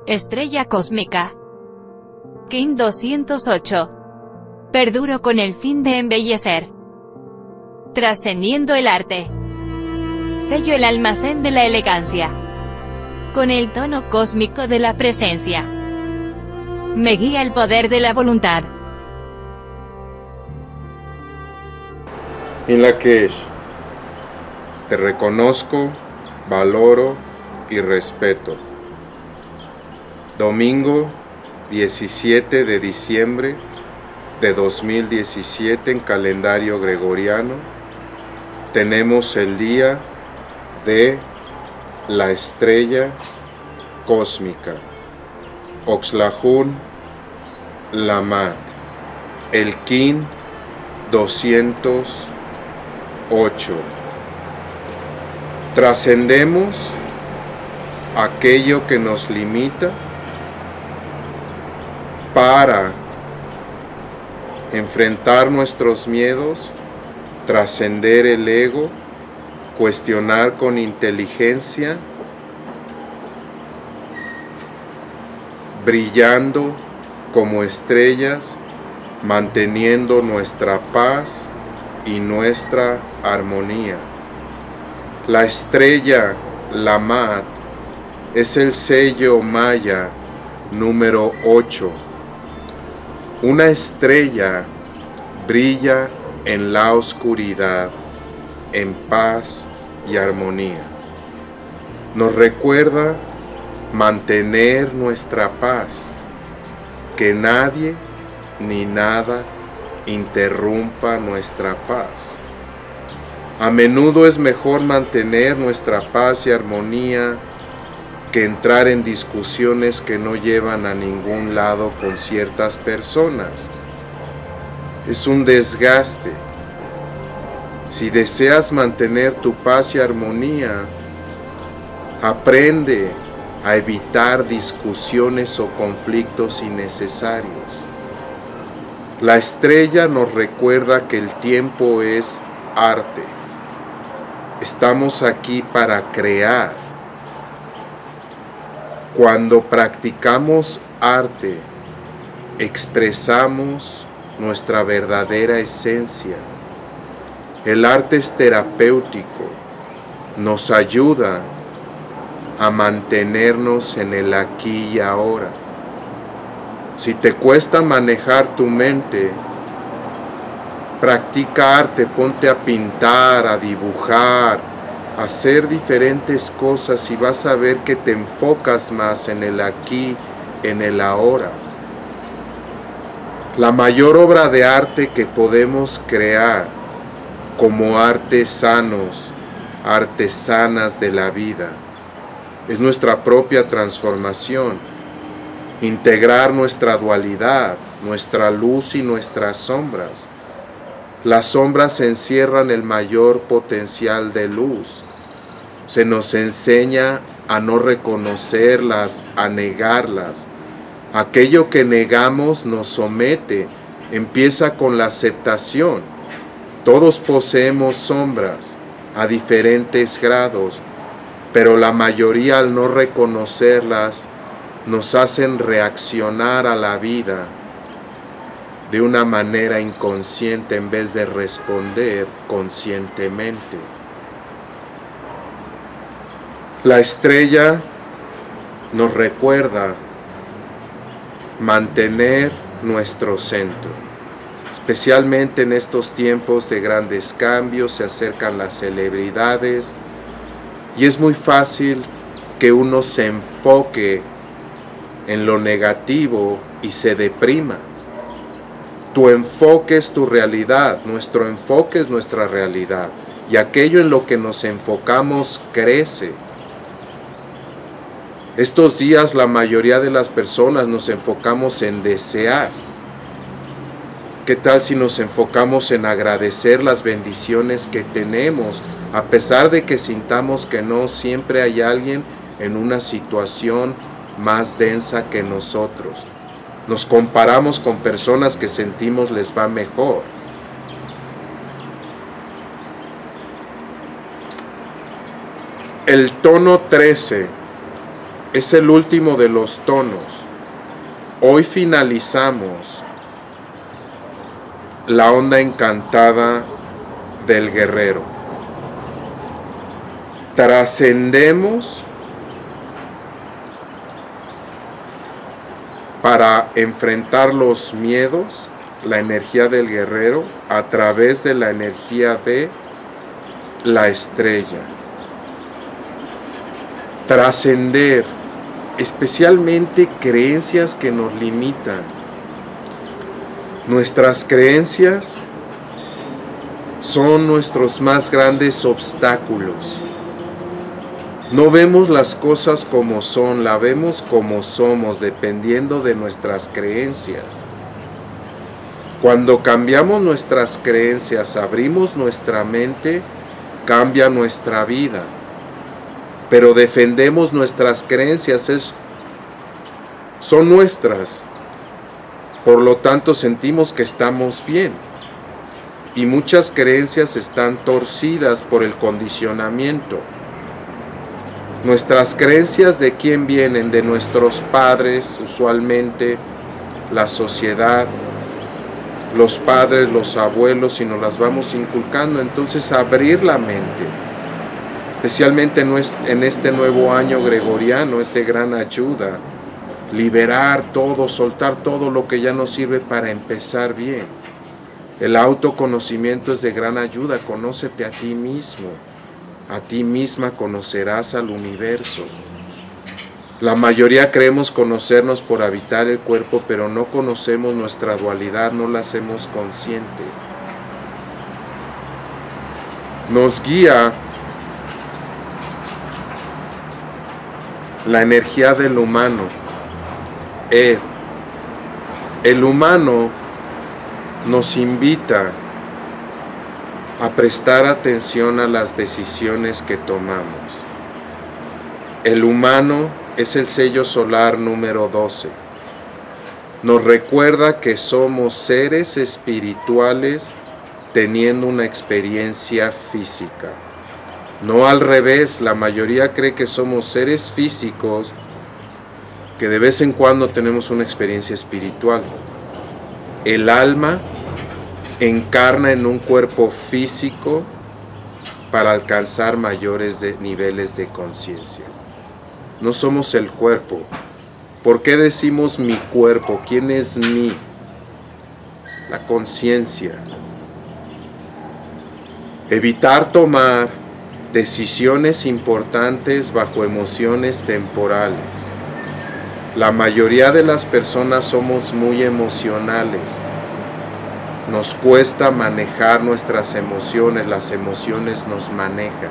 Estrella cósmica. King 208. Perduro con el fin de embellecer. Trascendiendo el arte. Sello el almacén de la elegancia. Con el tono cósmico de la presencia. Me guía el poder de la voluntad. In Lak'ech, te reconozco, valoro y respeto. Domingo 17 de diciembre de 2017 en calendario gregoriano, tenemos el día de la estrella cósmica, Oxlahun Lamad, el Kin 208. Trascendemos aquello que nos limita para enfrentar nuestros miedos, trascender el ego, cuestionar con inteligencia, brillando como estrellas, manteniendo nuestra paz y nuestra armonía. La estrella Lamad es el sello maya número 8. Una estrella brilla en la oscuridad, en paz y armonía. Nos recuerda mantener nuestra paz, que nadie ni nada interrumpa nuestra paz. A menudo es mejor mantener nuestra paz y armonía que entrar en discusiones que no llevan a ningún lado con ciertas personas. Es un desgaste. Si deseas mantener tu paz y armonía, aprende a evitar discusiones o conflictos innecesarios. La estrella nos recuerda que el tiempo es arte. Estamos aquí para crear. Cuando practicamos arte, expresamos nuestra verdadera esencia. El arte es terapéutico, nos ayuda a mantenernos en el aquí y ahora. Si te cuesta manejar tu mente, practica arte, ponte a pintar, a dibujar, a hacer diferentes cosas y vas a ver que te enfocas más en el aquí, en el ahora. La mayor obra de arte que podemos crear como artesanos, artesanas de la vida, es nuestra propia transformación. Integrar nuestra dualidad, nuestra luz y nuestras sombras. Las sombras encierran el mayor potencial de luz. Se nos enseña a no reconocerlas, a negarlas. Aquello que negamos nos somete. Empieza con la aceptación. Todos poseemos sombras a diferentes grados, pero la mayoría al no reconocerlas nos hacen reaccionar a la vida de una manera inconsciente en vez de responder conscientemente. La estrella nos recuerda mantener nuestro centro, especialmente en estos tiempos de grandes cambios. Se acercan las celebridades y es muy fácil que uno se enfoque en lo negativo y se deprima. Tu enfoque es tu realidad, nuestro enfoque es nuestra realidad, y aquello en lo que nos enfocamos crece. Estos días la mayoría de las personas nos enfocamos en desear. ¿Qué tal si nos enfocamos en agradecer las bendiciones que tenemos? A pesar de que sintamos que no, siempre hay alguien en una situación más densa que nosotros. Nos comparamos con personas que sentimos les va mejor. El tono 13 es el último de los tonos. Hoy finalizamos la onda encantada del guerrero. Trascendemos para enfrentar los miedos, la energía del guerrero, a través de la energía de la estrella. Trascender, especialmente creencias que nos limitan. Nuestras creencias son nuestros más grandes obstáculos. No vemos las cosas como son, la vemos como somos, dependiendo de nuestras creencias. Cuando cambiamos nuestras creencias, abrimos nuestra mente, cambia nuestra vida. Pero defendemos nuestras creencias, son nuestras. Por lo tanto, sentimos que estamos bien. Y muchas creencias están torcidas por el condicionamiento. Nuestras creencias, ¿de quién vienen? De nuestros padres, usualmente, la sociedad, los padres, los abuelos, y nos las vamos inculcando. Entonces, abrir la mente, especialmente en este nuevo año gregoriano, es de gran ayuda. Liberar todo, soltar todo lo que ya no sirve para empezar bien. El autoconocimiento es de gran ayuda. Conócete a ti mismo. A ti misma conocerás al universo. La mayoría creemos conocernos por habitar el cuerpo, pero no conocemos nuestra dualidad, no la hacemos consciente. Nos guía la energía del humano. El humano nos invita a prestar atención a las decisiones que tomamos. El humano es el sello solar número 12. Nos recuerda que somos seres espirituales teniendo una experiencia física. No al revés, la mayoría cree que somos seres físicos que de vez en cuando tenemos una experiencia espiritual. El alma encarna en un cuerpo físico para alcanzar mayores niveles de conciencia. No somos el cuerpo. ¿Por qué decimos mi cuerpo? ¿Quién es mí? La conciencia. Evitar tomar decisiones importantes bajo emociones temporales. La mayoría de las personas somos muy emocionales. Nos cuesta manejar nuestras emociones, las emociones nos manejan.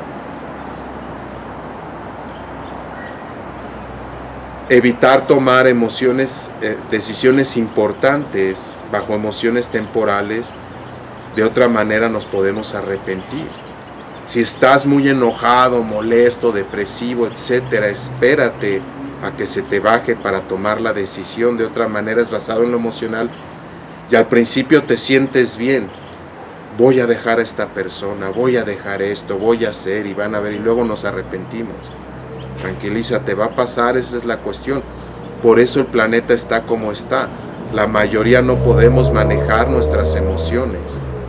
Evitar tomar decisiones importantes bajo emociones temporales, de otra manera nos podemos arrepentir. Si estás muy enojado, molesto, depresivo, etcétera, espérate a que se te baje para tomar la decisión. De otra manera es basado en lo emocional y al principio te sientes bien. Voy a dejar a esta persona, voy a dejar esto, voy a hacer, y van a ver, y luego nos arrepentimos. Tranquilízate, va a pasar, esa es la cuestión. Por eso el planeta está como está. La mayoría no podemos manejar nuestras emociones.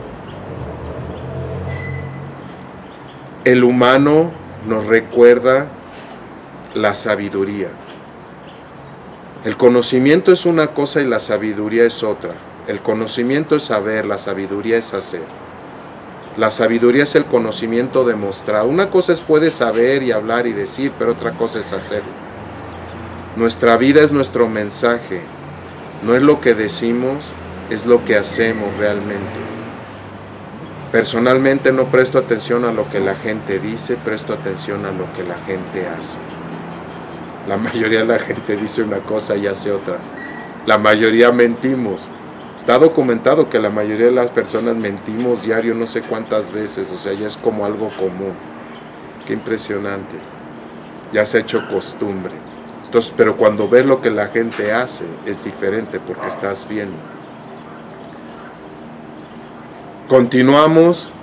El humano nos recuerda la sabiduría. El conocimiento es una cosa y la sabiduría es otra. El conocimiento es saber, la sabiduría es hacer. La sabiduría es el conocimiento demostrado. Una cosa es puedes saber y hablar y decir, pero otra cosa es hacerlo. Nuestra vida es nuestro mensaje. No es lo que decimos, es lo que hacemos realmente. Personalmente no presto atención a lo que la gente dice, presto atención a lo que la gente hace. La mayoría de la gente dice una cosa y hace otra. La mayoría mentimos. Está documentado que la mayoría de las personas mentimos diario no sé cuántas veces, o sea, ya es como algo común. Qué impresionante. Ya se ha hecho costumbre. Entonces, pero cuando ves lo que la gente hace, es diferente porque estás viendo. Continuamos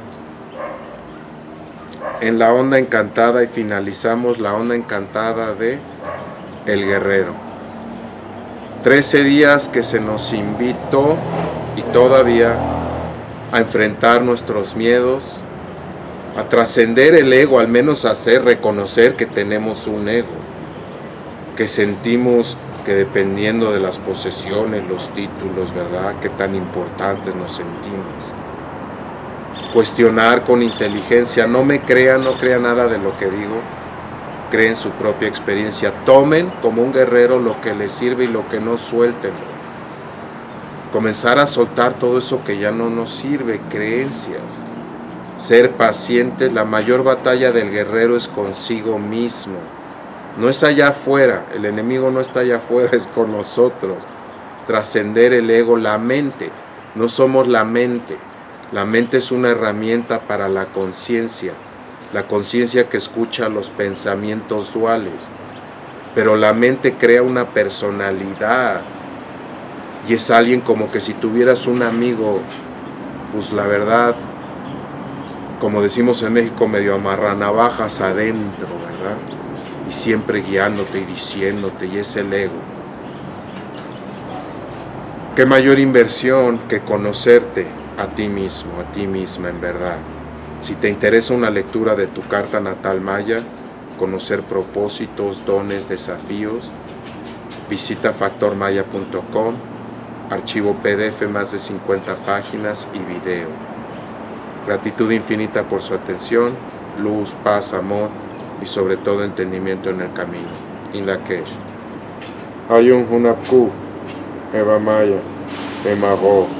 en la onda encantada y finalizamos la onda encantada de el guerrero. 13 días que se nos invitó y todavía a enfrentar nuestros miedos, a trascender el ego, al menos a reconocer que tenemos un ego, que sentimos que dependiendo de las posesiones, los títulos, ¿verdad?, qué tan importantes nos sentimos. Cuestionar con inteligencia, no me crean, no crean nada de lo que digo, creen su propia experiencia, tomen como un guerrero lo que les sirve y lo que no, suéltenlo. Comenzar a soltar todo eso que ya no nos sirve, creencias. Ser pacientes, la mayor batalla del guerrero es consigo mismo. No es allá afuera, el enemigo no está allá afuera, es con nosotros. Trascender el ego, la mente, no somos la mente. La mente es una herramienta para la conciencia que escucha los pensamientos duales. Pero la mente crea una personalidad y es alguien como que si tuvieras un amigo, pues la verdad, como decimos en México, medio amarranavajas adentro, ¿verdad? Y siempre guiándote y diciéndote, y es el ego. ¿Qué mayor inversión que conocerte a ti mismo, a ti misma en verdad? Si te interesa una lectura de tu carta natal maya, conocer propósitos, dones, desafíos, visita factormaya.com, archivo PDF, más de 50 páginas y video. Gratitud infinita por su atención, luz, paz, amor y sobre todo entendimiento en el camino. Inlakesh. Ayun Hunapku, Eva Maya, Emago.